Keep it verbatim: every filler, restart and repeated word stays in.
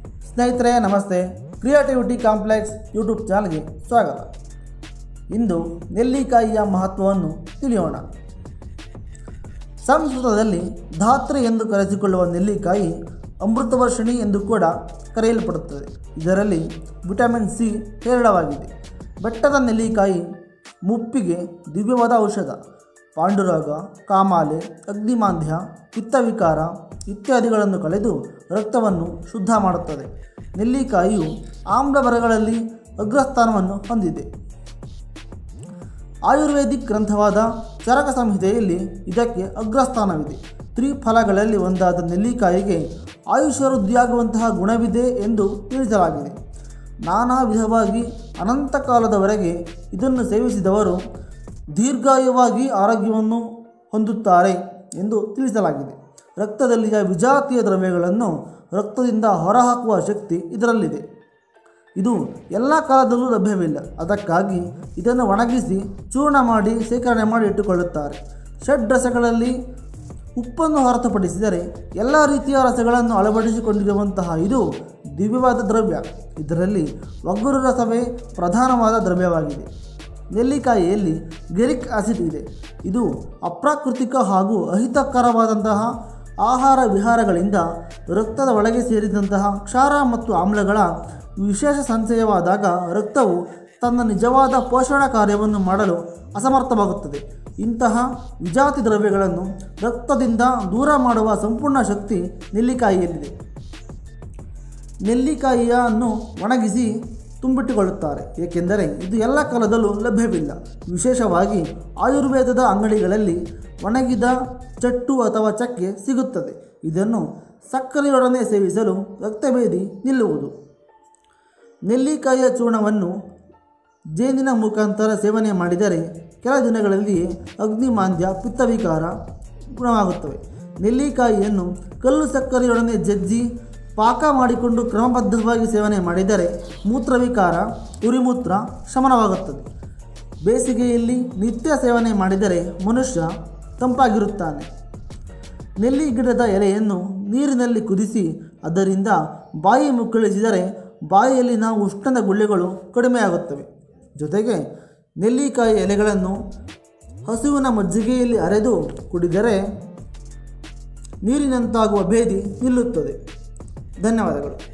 ಸ್ನೇಹಿತರೆ ನಮಸ್ತೆ, creativity complex YouTube ಚಾನಲ್ಗೆ ಸ್ವಾಗತ. ಇಂದು ನೆಲ್ಲಿಕಾಯಿಯ ಮಹತ್ವವನ್ನು ತಿಳಿಯೋಣ. ಸಂಸ್ಕೃತದಲ್ಲಿ ಧಾತ್ರಿ ಎಂದು ಕರೆಸಿಕೊಳ್ಳುವ ನೆಲ್ಲಿಕಾಯಿ ಅಮೃತವರ್ಷಿಣಿ ಎಂದು ಕೂಡ ಕರೆಯಲ್ಪಡುತ್ತದೆ. ಇದರಲ್ಲಿ ವಿಟಮಿನ್ ಸಿ ಹೇರಳವಾಗಿದೆ. ಬೆಟ್ಟದ ನೆಲ್ಲಿಕಾಯಿ ಮುಪ್ಪಿಗೆ ದಿವ್ಯವಾದ ಔಷಧ. ಪಾಂಡುರೋಗ, ಕಾಮಾಲೆ, ಅಗ್ನಿಮಾಂದ್ಯ, ಪಿತ್ತವಿಕಾರ ಇತ್ಯಾದಿಗಳನ್ನು ಕಳೆದು ರಕ್ತವನ್ನು ಶುದ್ಧ ಮಾಡುತ್ತದೆ. ನೆಲ್ಲಿಕಾಯಿಯು ಆಮ್ಲವರಗಳಲ್ಲಿ ಅಗ್ರಸ್ಥಾನವನ್ನು ಹೊಂದಿದೆ. ಆಯುರ್ವೇದಿಕ್ ಗ್ರಂಥವಾದ ಚರಕ ಸಂಹಿತೆಯಲ್ಲಿ ಇದಕ್ಕೆ ಅಗ್ರಸ್ಥಾನವಿದೆ. ತ್ರಿಫಲಗಳಲ್ಲಿ ಒಂದಾದ ನೆಲ್ಲಿಕಾಯಿಗೆ ಆಯುಷ್ಯವೃದ್ಧಿಯಾಗುವಂತಹ ಗುಣವಿದೆ ಎಂದು ತಿಳಿಸಲಾಗಿದೆ. ನಾನಾ ವಿಧವಾಗಿ ಅನಂತ ಕಾಲದವರೆಗೆ ಇದನ್ನು ಸೇವಿಸಿದವರು ದೀರ್ಘಾಯುವಾಗಿ ಆರೋಗ್ಯವನ್ನು ಹೊಂದುತ್ತಾರೆ ಎಂದು ತಿಳಿಸಲಾಗಿದೆ. ರಕ್ತದಲ್ಲಿಯ ವಿಜಾತೀಯ ದ್ರವ್ಯಗಳನ್ನು ರಕ್ತದಿಂದ ಹೊರಹಾಕುವ ಶಕ್ತಿ ಇದರಲ್ಲಿದೆ. ಇದು ಎಲ್ಲ ಕಾಲದಲ್ಲೂ ಲಭ್ಯವಿಲ್ಲ. ಅದಕ್ಕಾಗಿ ಇದನ್ನು ಒಣಗಿಸಿ ಚೂರ್ಣ ಮಾಡಿ ಶೇಖರಣೆ ಮಾಡಿ ಇಟ್ಟುಕೊಳ್ಳುತ್ತಾರೆ. ಷಡ್ ರಸಗಳಲ್ಲಿ ಉಪ್ಪನ್ನು ಹೊರತುಪಡಿಸಿದರೆ ಎಲ್ಲ ರೀತಿಯ ರಸಗಳನ್ನು ಅಳವಡಿಸಿಕೊಂಡಿರುವಂತಹ ಇದು ದಿವ್ಯವಾದ ದ್ರವ್ಯ. ಇದರಲ್ಲಿ ಒಗ್ಗರು ರಸವೇ ಪ್ರಧಾನವಾದ ದ್ರವ್ಯವಾಗಿದೆ. ನೆಲ್ಲಿಕಾಯಿಯಲ್ಲಿ ಗೆರಿಕ್ ಆಸಿಡ್ ಇದೆ. ಇದು ಅಪ್ರಾಕೃತಿಕ ಹಾಗೂ ಅಹಿತಕರವಾದಂತಹ ಆಹಾರ ವಿಹಾರಗಳಿಂದ ರಕ್ತದ ಒಳಗೆ ಸೇರಿದಂತಹ ಕ್ಷಾರ ಮತ್ತು ಆಮ್ಲಗಳ ವಿಶೇಷ ಸಂಚಯವಾದಾಗ ರಕ್ತವು ತನ್ನ ನಿಜವಾದ ಪೋಷಣಾ ಕಾರ್ಯವನ್ನು ಮಾಡಲು ಅಸಮರ್ಥವಾಗುತ್ತದೆ. ಇಂತಹ ವಿಜಾತಿ ದ್ರವ್ಯಗಳನ್ನು ರಕ್ತದಿಂದ ದೂರ ಮಾಡುವ ಸಂಪೂರ್ಣ ಶಕ್ತಿ ನೆಲ್ಲಿಕಾಯಿಯಲ್ಲಿದೆ. ನೆಲ್ಲಿಕಾಯಿಯನ್ನು ಒಣಗಿಸಿ ತುಂಬಿಟ್ಟುಕೊಳ್ಳುತ್ತಾರೆ, ಏಕೆಂದರೆ ಇದು ಎಲ್ಲ ಕಾಲದಲ್ಲೂ ಲಭ್ಯವಿಲ್ಲ. ವಿಶೇಷವಾಗಿ ಆಯುರ್ವೇದದ ಅಂಗಡಿಗಳಲ್ಲಿ ಒಣಗಿದ ಚಟ್ಟು ಅಥವಾ ಚಕ್ಕೆ ಸಿಗುತ್ತದೆ. ಇದನ್ನು ಸಕ್ಕರೆಯೊಡನೆ ಸೇವಿಸಲು ರಕ್ತಭೇದಿ ನಿಲ್ಲುವುದು. ನೆಲ್ಲಿಕಾಯಿಯ ಚೂರ್ಣವನ್ನು ಜೇನಿನ ಮುಖಾಂತರ ಸೇವನೆ ಮಾಡಿದರೆ ಕೆಲ ದಿನಗಳಲ್ಲಿಯೇ ಅಗ್ನಿಮಾಂದ್ಯ, ಪಿತ್ತವಿಕಾರ ಗುಣವಾಗುತ್ತವೆ. ನೆಲ್ಲಿಕಾಯಿಯನ್ನು ಕಲ್ಲು ಸಕ್ಕರೆಯೊಡನೆ ಜಜ್ಜಿ ಪಾಕ ಮಾಡಿಕೊಂಡು ಕ್ರಮಬದ್ಧವಾಗಿ ಸೇವನೆ ಮಾಡಿದರೆ ಮೂತ್ರವಿಕಾರ, ಉರಿಮೂತ್ರ ಶಮನವಾಗುತ್ತದೆ. ಬೇಸಿಗೆಯಲ್ಲಿ ನಿತ್ಯ ಸೇವನೆ ಮಾಡಿದರೆ ಮನುಷ್ಯ ತಂಪಾಗಿರುತ್ತಾನೆ. ನೆಲ್ಲಿ ಗಿಡದ ಎಲೆಯನ್ನು ನೀರಿನಲ್ಲಿ ಕುದಿಸಿ ಅದರಿಂದ ಬಾಯಿ ಮುಕ್ಕಳಿಸಿದರೆ ಬಾಯಿಯಲ್ಲಿನ ಉಷ್ಣದ ಗುಳ್ಳೆಗಳು ಕಡಿಮೆಯಾಗುತ್ತವೆ. ಜೊತೆಗೆ ನೆಲ್ಲಿಕಾಯಿ ಎಲೆಗಳನ್ನು ಹಸುವಿನ ಮಜ್ಜಿಗೆಯಲ್ಲಿ ಅರೆದು ಕುಡಿದರೆ ನೀರಿನಂತಾಗುವ ಭೇದಿ ನಿಲ್ಲುತ್ತದೆ. ಧನ್ಯವಾದಗಳು.